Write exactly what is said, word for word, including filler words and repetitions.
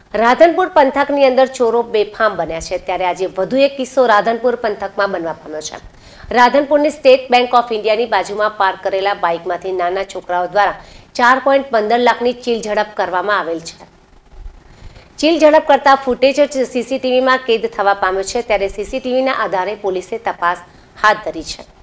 રાધનપુર પંથકની અંદર ચોરો બેફામ બન્યા છે ત્યારે આજે વધુ એક કિસ્સો રાધનપુર પંથકમાં બનવા પામ્યો છે। રાધનપુરની સ્ટેટ બેંક ઓફ ઇન્ડિયાની બાજુમાં પાર્ક કરેલા બાઇકમાંથી નાના છોકરાઓ દ્વારા ચાર પોઈન્ટ પંદર લાખની ચીલ ઝડપ કરવામાં આવેલ છે। ચીલ ઝડપ કરતા ફૂટેજ સીસીટીવીમાં કેદ થવા પામ્યો છે ત્યારે સીસીટીવીના આધારે પોલીસે તપાસ હાથ ધરી છે।